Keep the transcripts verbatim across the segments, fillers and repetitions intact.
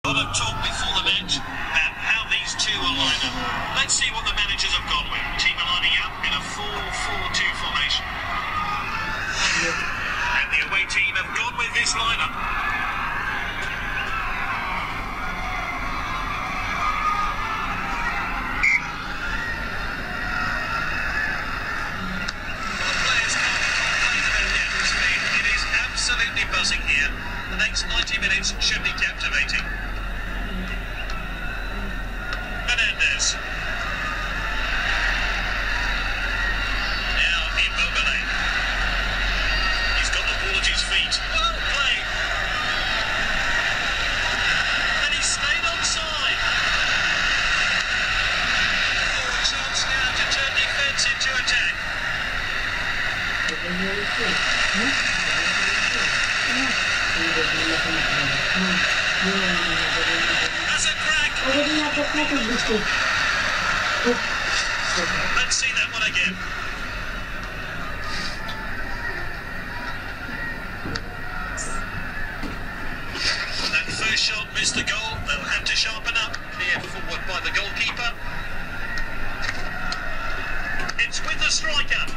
A lot of talk before the match about how these two will line up. Let's see what the managers have gone with. The team are lining up in a four four two formation. And the away team have gone with this lineup. Absolutely buzzing here. The next ninety minutes should be captivating. Fernandez. Now Immobile. He's got the ball at his feet. Well played. And he stayed onside. Oh, a chance now to turn defence into attack. That's a crack. Let's see that one again. That first shot missed the goal. They'll have to sharpen up. Cleared forward by the goalkeeper. It's with the striker.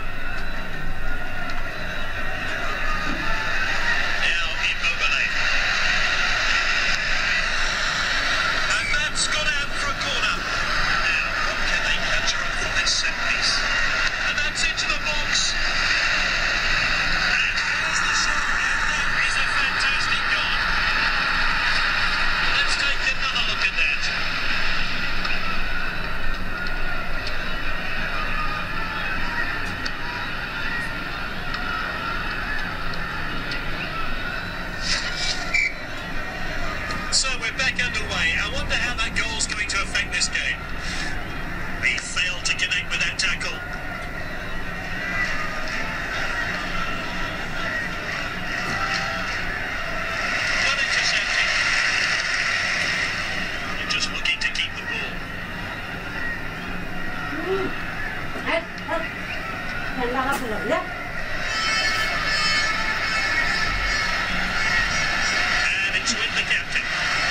So we're back underway. I wonder how that goal's going to affect this game. He failed to connect with that tackle. Well intercepted. They're just looking to keep the ball. And it's with the captain.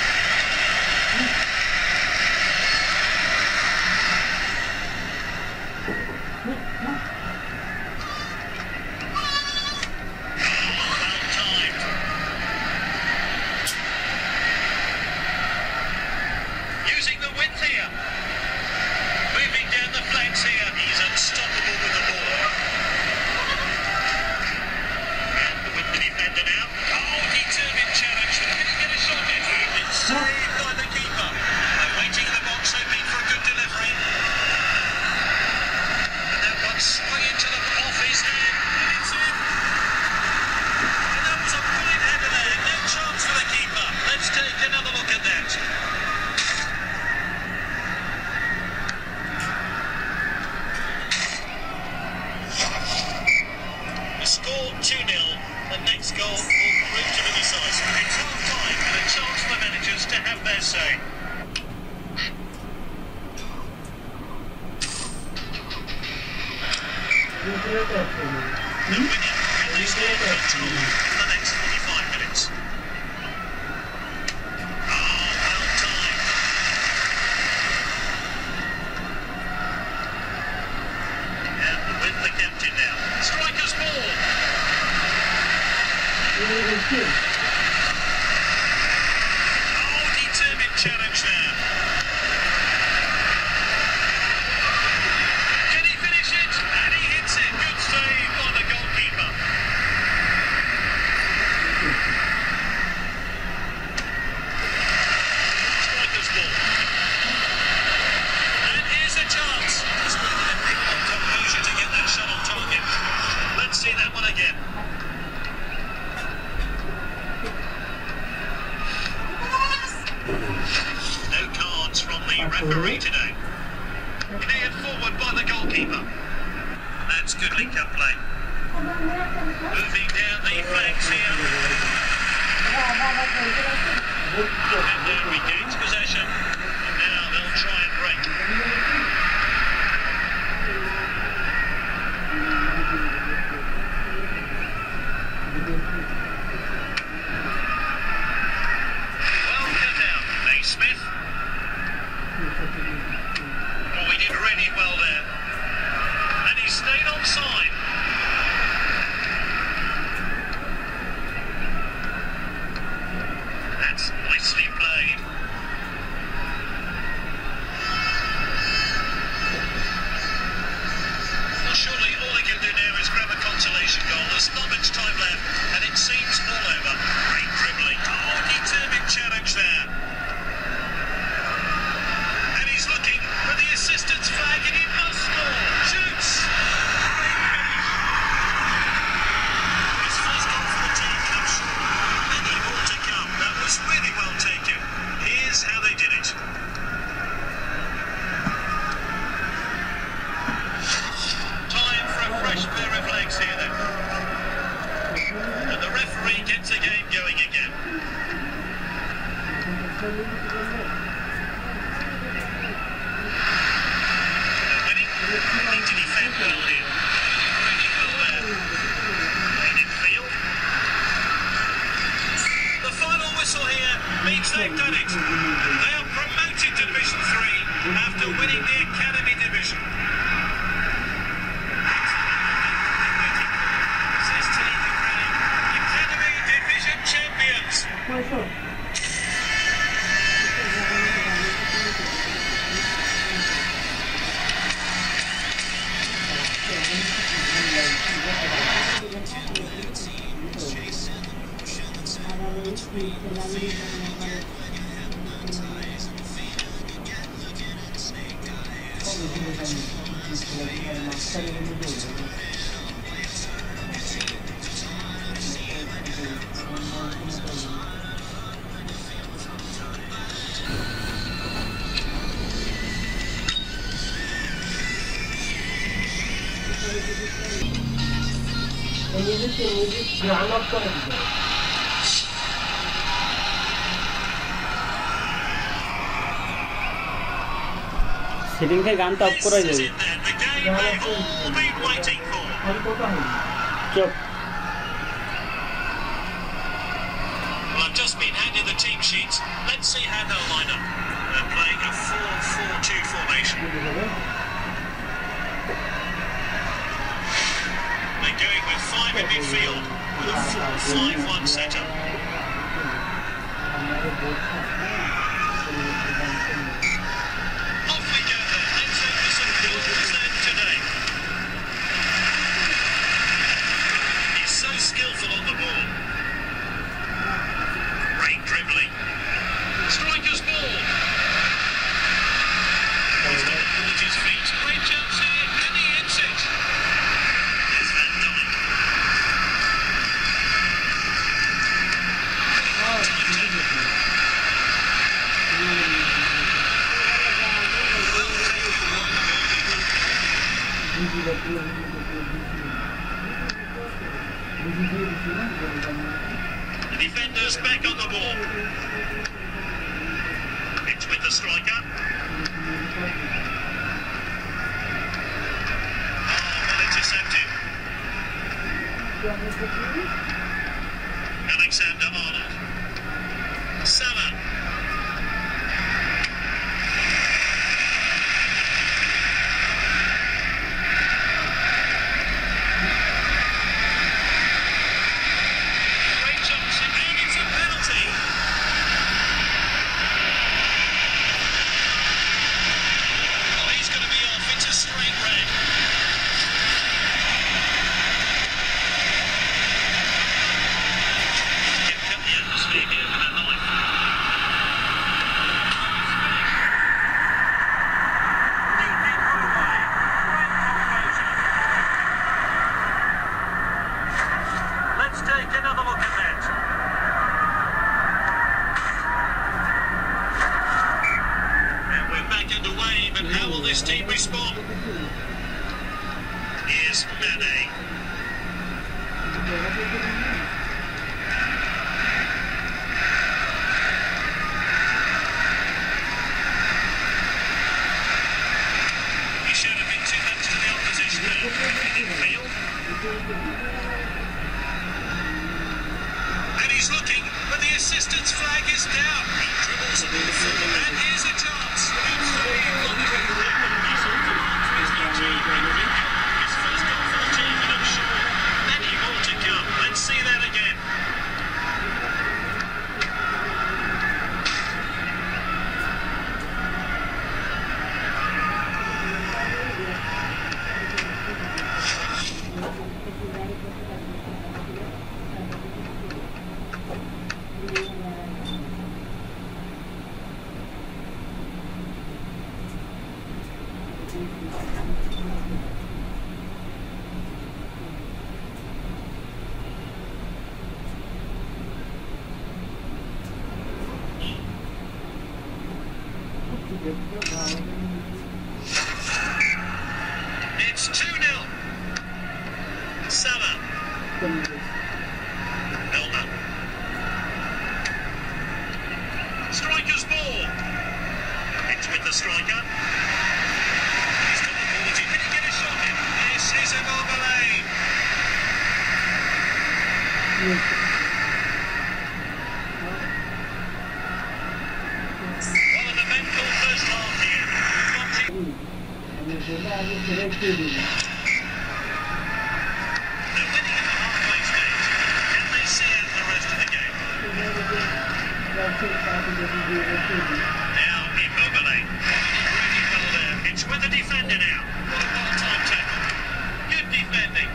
Using the width here. Moving down the flanks here. He's unstoppable with the ball. And with the defender now. Oh, determined challenge. Can he get a shot in? It's saved by the keeper. They're waiting in the box, hoping for a good delivery. And that one swung into the off his hand. And it's in. And that was a brilliant header there. No chance for the keeper. Let's take another look at that. Score two nil. The next goal will prove to be decisive. It's half time and a chance for the managers to have their say. The winner, can they stay in control for the next forty-five minutes? Oh, well timed. And with the captain now. Striker's ball. Oh, determined challenge there. Can he finish it? And he hits it. Good save by the goalkeeper. Striker's ball. And here's a chance. It's really a big one composure to get that shot on target. Let's see that one again. No cards from the referee today. Cleared forward by the goalkeeper. That's good link-up play. Moving down the flanks here. Defender regains possession. And now they'll try and break. Well cut out. They Need to defend well here. Really well there. Played in field. The final whistle here means they've done it. They are promoted to Division three after winning the Academy Division. Says Tilly Buchanan, Academy Division champions. Setting থেকে গান তো of করা যাবে চুপ Well, I've just been handed the team sheets. Let's see how they'll line up. They're playing a four four two formation. They're going with five in midfield with a four five one setup. Off we go then. Let's hope for some goals then today. He's so skillful on the ball. Great dribbling. Striker's ball. He's got the ball at his feet. Great chance here, and he hits it. There's Van Dijk. The defender's back on the ball. It's with the striker. Oh, well intercepted. Alexander Arnold. Salah. Great Johnson, and it's a penalty. Oh, he's going to be off. It's a straight red. Can cut the atmosphere here with a knife. Let's take another look at that. And we're back underway, but how will this team respond? Here's Mane. He should have been too much to the opposition there. In field. And he's looking, but the assistant's flag is down. He dribbles on the field, and here's a chance. Good save on the He's on the line for his new team. His first goal for the team, and I'm sure many more to come. Let's see that again. It's two nil. Salah. Milner. Striker's ball. the striker. He's got the quality. Can he get a shot in? This is Immobile. Well, an eventful first half here. We've got to... They're winning at the halfway stage. Can they see out the rest of the game? Now Immobile. Really well there. It's with the defender now. What a well-timed tackle. Good defending.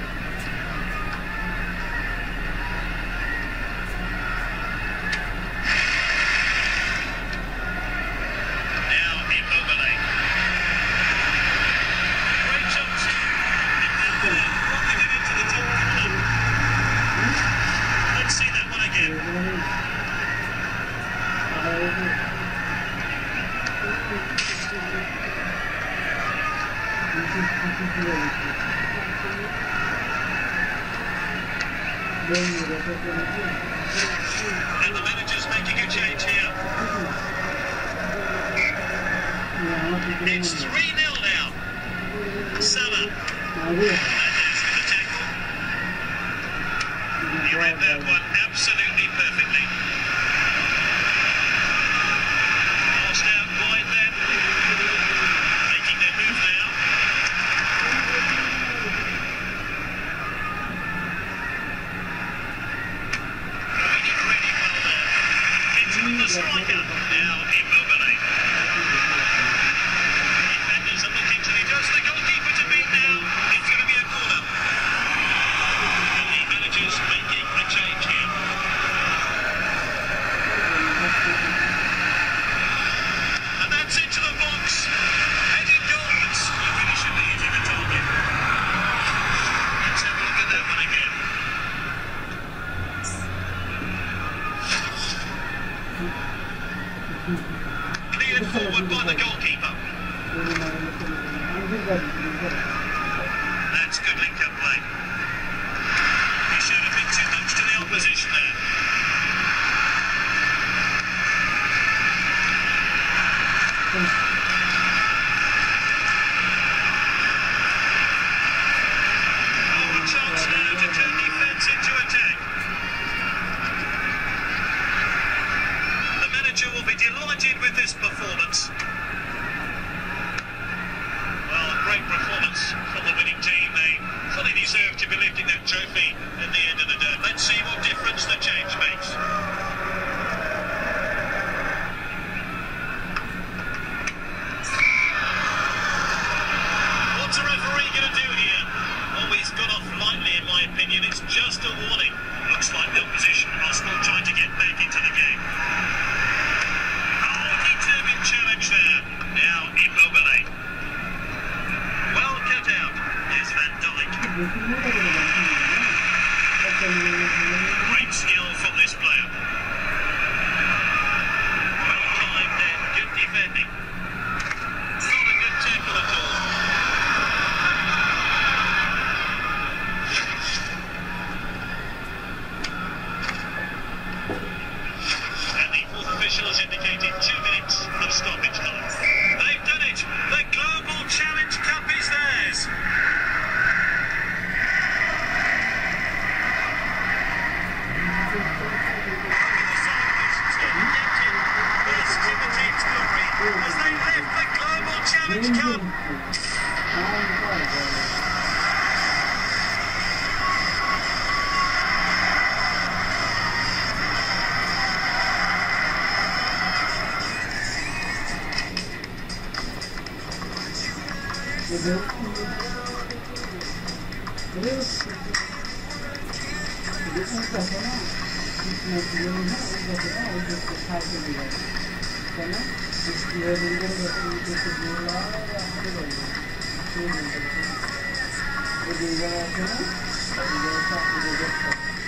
Now Immobile. Great shots. Rocking it into the top corner. Let's see that one again. And the manager's making a change here. It's three nil now. Salah. And there's the tackle. He read that one absolutely perfectly. Passed out wide then. Making their move now. Reading really well there. It's with the striker. Now Immobile. Defenders are looking to the does the goalkeeper to beat now. It's going to be a corner. And the manager's making a change here. And that's into the box. Heading goals. You really should be hitting the target. Let's have a look at that one again. Cleared forward by the goalkeeper. That's good link-up play. He showed a bit too much to the opposition there. Oh, a chance now to turn defence into attack. The manager will be delighted with this performance. Well, a great performance from the winning team. They fully deserve to be lifting that trophy at the end of the day. Let's see what difference the change makes. What's a referee going to do here? Oh, he's got off lightly, in my opinion. It's just a warning. Looks like the opposition are still trying to get back into the game. Oh, determined challenge there. Now Immobile. Well cut out. Here's Van Dijk. Great skill from this player. Well timed then. Good defending. Not a good tackle at all. And the fourth official has indicated two minutes of stoppage time. They've done it. The Global Challenge Cup is theirs. As they lift the Global Challenge Cup. Jadi,